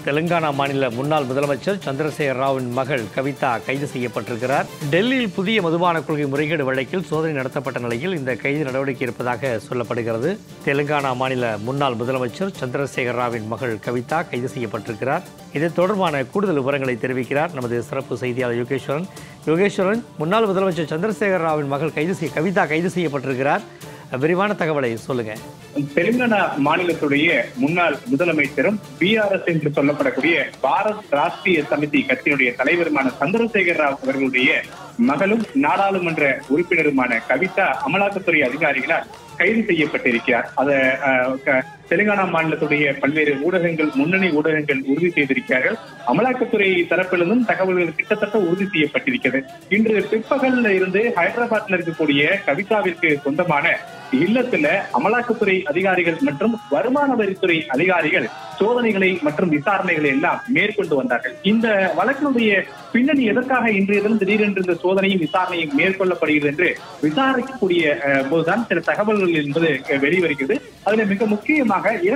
தெலுங்கானா மாநில முன்னாள் முதலமைச்சர் சந்திரசேகர ராவின் மகள் கவிதா கைது செய்யப்பட்டிருக்கிறார். டெல்லியில் புதிய மதுபான கொள்கை முறைகேடு வழக்கில் சோதனை நடத்தப்பட்ட நிலையில் இந்த கைது நடவடிக்கை இருப்பதாக சொல்லப்படுகிறது. தெலுங்கானா மாநில முன்னாள் முதலமைச்சர் சந்திரசேகர ராவின் மகள் கவிதா கைது செய்யப்பட்டிருக்கிறார். இது தொடர்பான கூடுதல் விவரங்களை தெரிவிக்கிறார் நமது சிறப்பு செய்தியாளர் யோகேஸ்வரன். யோகேஸ்வரன், முன்னாள் முதலமைச்சர் சந்திரசேகர ராவின் மகள் கவிதா கைது செய்யப்பட்டிருக்கிறார். விரிவான தகவலை சொல்லுங்க. தெலுங்கானா மாநிலத்துடைய முன்னாள் முதலமைச்சரும் பிஆர்எஸ் என்று சொல்லப்படக்கூடிய பாரத் ராஷ்டிரிய சமிதி கட்சியினுடைய தலைவருமான சந்திரசேகர ராவ் அவர்களுடைய மகளும் நாடாளுமன்ற உறுப்பினருமான கவிதா அமலாக்கத்துறை அதிகாரிகளால் கைது செய்யப்பட்டிருக்கிறார். தெலுங்கானா மாநிலத்துடைய பல்வேறு ஊடகங்கள், முன்னணி ஊடகங்கள் உறுதி செய்திருக்கிறார்கள். அமலாக்கத்துறை தரப்பிலிருந்தும் தகவல்கள் கிட்டத்தட்ட உறுதி செய்யப்பட்டிருக்கிறது. இன்று பிற்பகல்ல இருந்து ஹைதராபாத்ல இருக்கக்கூடிய கவிதாவிற்கு சொந்தமான இல்லத்துல அமலாக்கத்துறை அதிகாரிகள் மற்றும் வருமான வரித்துறை அதிகாரிகள் சோதனைகளை மற்றும் விசாரணைகளை எல்லாம் மேற்கொண்டு வந்தார்கள். இந்த வழக்கினுடைய பின்னணி எதற்காக இன்றைய தினம் திடீரென்று இந்த சோதனையும் விசாரணையும் மேற்கொள்ளப்படுகிறது என்று விசாரிக்கக்கூடிய போதுதான் சில தகவல்கள் என்பது வெளிவருகிறது. அதுல மிக முக்கியமாக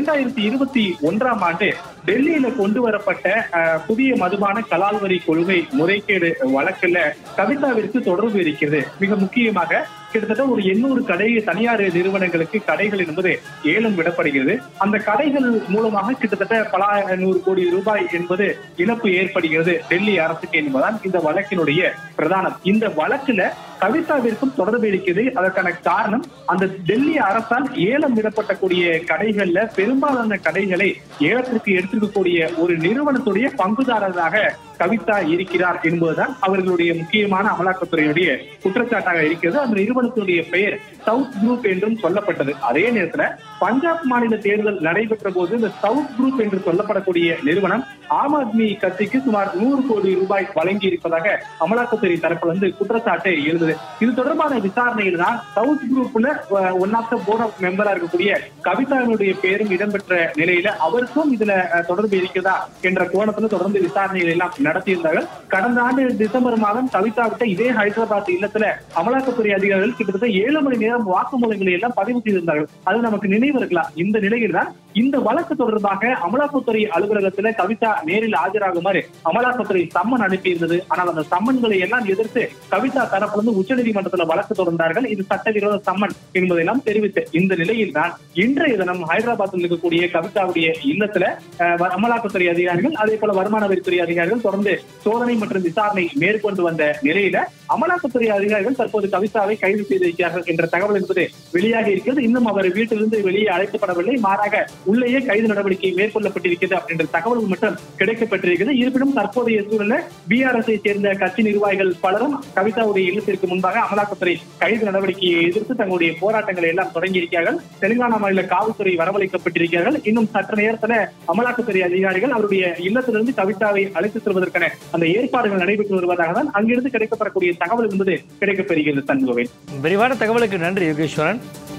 2021ஆம் ஆண்டு டெல்லியில கொண்டு வரப்பட்ட புதிய மதுபான கலால் வரி கொள்கை முறைகேடு வழக்குல கவிதாவிற்கு தொடர்பு இருக்கிறது. மிக முக்கியமாக கிட்டத்தட்ட ஒரு 800 தனியார் நிறுவனங்களுக்கு கடைகள் என்பது ஏலம் விடப்படுகிறது. அந்த கடைகள் மூலமாக கிட்டத்தட்ட பல 100 கோடி ரூபாய் என்பது இழப்பு ஏற்படுகிறது டெல்லி அரசுக்கு என்பதுதான் இந்த வழக்கினுடைய பிரதானம். இந்த வழக்குல கவிதாவிற்கும் தொடர்பு இருக்கிறது. அதற்கான காரணம், அந்த டெல்லி அரசால் ஏலம் விடப்படக்கூடிய கடைகள்ல பெரும்பாலான கடைகளை ஏலத்திற்கு எடுத்துக்கக்கூடிய ஒரு நிறுவனத்துடைய பங்குதாரராக கவிதா இருக்கிறார் என்பதுதான் அவர்களுடைய முக்கியமான அமலாக்கத்துறையுடைய குற்றச்சாட்டாக இருக்கிறது. அந்த நிறுவனத்துடைய பெயர் சவுத் குரூப் என்றும் சொல்லப்பட்டது. அதே நேரத்துல பஞ்சாப் மாநில தேர்தல் நடைபெற்ற போது இந்த சவுத் குரூப் என்று சொல்லப்படக்கூடிய நிறுவனம் ஆம் ஆத்மி கட்சிக்கு சுமார் 100 கோடி ரூபாய் வழங்கி இருப்பதாக அமலாக்கத்துறை தரப்பிலிருந்து குற்றச்சாட்டை எழுந்தது. இது தொடர்பான விசாரணையில் தான் சவுத் குரூப்ல one of the board of மெம்பரா இருக்கக்கூடிய கவிதாவினுடைய பெயரும் இடம்பெற்ற நிலையில அவருக்கும் இதுல தொடர்பு இருக்கிறதா என்ற கோணத்துல தொடர்ந்து விசாரணைகள் எல்லாம் நடத்தியிருந்தார்கள். கடந்த ஆண்டு டிசம்பர் மாதம் கவிதாவிட்ட இதே ஹைதராபாத் இல்லத்துல அமலாக்கத்துறை அதிகாரிகள் கிட்டத்தட்ட 7 மணி நேரம் வாக்குமூலங்களை எல்லாம் பதிவு செய்திருந்தார்கள். அது நமக்கு நினைவு இருக்கலாம். இந்த நிலையில் தான் இந்த வழக்கு தொடர்பாக அமலாக்கத்துறை அலுவலகத்துல கவிதா நேரில் ஆஜராகுமாறு அமலாக்கத்துறை சம்மன் அனுப்பியிருந்தது. ஆனால் அந்த சம்மன்களை எல்லாம் எதிர்த்து கவிதா தரப்பிலிருந்து உச்சநீதிமன்றத்தில் வழக்கு தொடர்ந்தார்கள். இது சட்டவிரோத சம்மன் என்பதெல்லாம் தெரிவித்து இந்த நிலையில் தான் இன்றைய தினம் ஹைதராபாத்தில் இருக்கக்கூடிய கவிதாவுடைய இல்லத்துல அமலாக்கத்துறை அதிகாரிகள் அதே போல வருமான வரித்துறை அதிகாரிகள் தொடர்ந்து சோதனை மற்றும் விசாரணை மேற்கொண்டு வந்த நிலையில அமலாக்கத்துறை அதிகாரிகள் தற்போது கவிதாவை கைது செய்திருக்கிறார்கள் என்ற தகவல் என்பது வெளியாகி இருக்கிறது. இன்னும் அவர் வீட்டிலிருந்து வெளியே அழைக்கப்படவில்லை, மாறாக உள்ளேயே கைது நடவடிக்கை மேற்கொள்ளப்பட்டிருக்கிறது அப்படின்ற தகவல்கள் மட்டும் கிடைக்கப்பட்டிருக்கிறது. இருப்பினும் தற்போதைய சூழல பிஆர்எஸ்ஐ சேர்ந்த கட்சி நிர்வாகிகள் பலரும் கவிதாவுடைய இல்லத்திற்கு முன்பாக அமலாக்கத்துறை கைது நடவடிக்கையை எதிர்த்து தங்களுடைய போராட்டங்களை எல்லாம் தொடங்கியிருக்கிறார்கள். தெலுங்கானா மாநில காவல்துறை வரவழைக்கப்பட்டிருக்கிறார்கள். இன்னும் சற்று நேரத்தில் அமலாக்கத்துறை அதிகாரிகள் அவருடைய இல்லத்திலிருந்து கவிதாவை அழைத்து செல்வதற்கான அந்த ஏற்பாடுகள் நடைபெற்று வருவதாக தான் அங்கிருந்து கிடைக்கப்படக்கூடிய தகவல் என்பது கிடைக்கப்பெறுகிறது. தன்கோவில் விரிவான தகவலுக்கு நன்றி யோகேஸ்வரன்.